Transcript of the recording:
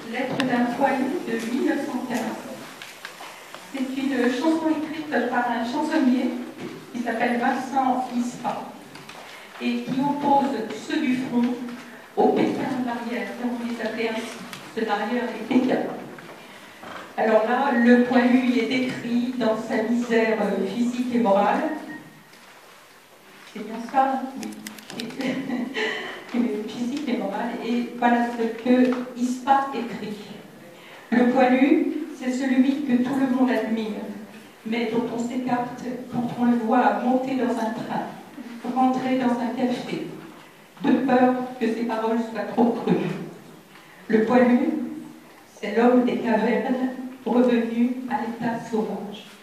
Lettre d'un poilu de 1915. C'est une chanson écrite par un chansonnier qui s'appelle Vincent Ispa et qui oppose ceux du front au Pékin de l'arrière, comme on les appelait ainsi. Ceux de l'arrière, les Pékins. Alors là, le poilu y est décrit dans sa misère physique et morale. C'est bien ça, oui. Physique et morale. Et voilà ce que Ispa écrit. Le poilu, c'est celui que tout le monde admire, mais dont on s'écarte quand on le voit monter dans un train, rentrer dans un café, de peur que ses paroles soient trop crues. Le poilu, c'est l'homme des cavernes revenu à l'état sauvage.